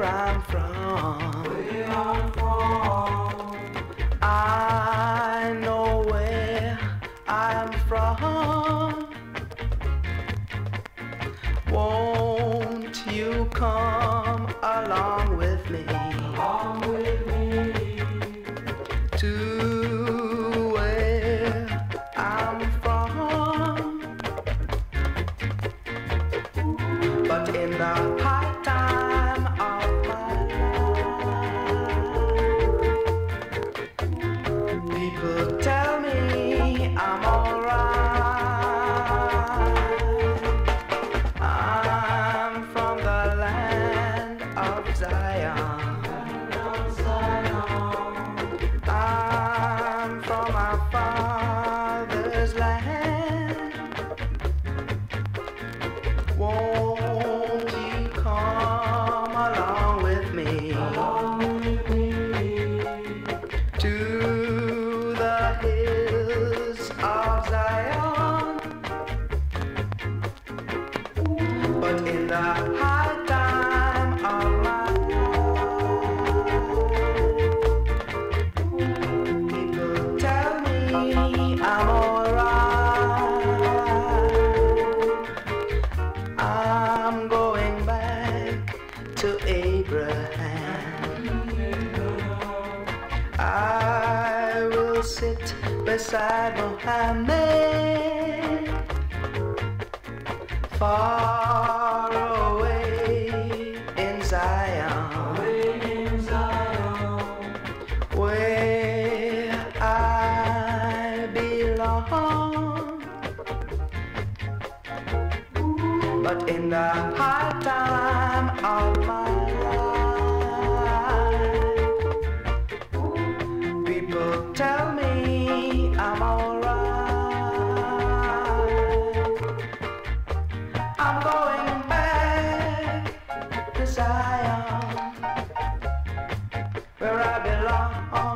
I'm from. Where I'm from. I know where I'm from. Won't you come along with me? Along with me. To where I'm from. But in the high time of my life, people tell me I'm alright. I'm from the land of Zion. I'm from my father's land. Won't you come along with me? To the hills of Zion? But in the high time of my life, people tell me I'm alright. I'm going back to Abraham. I will sit beside Mohammed, far away in Zion, where I belong. But in the high time of my life, people tell me I'm alright. I'm going back to Zion, where I belong.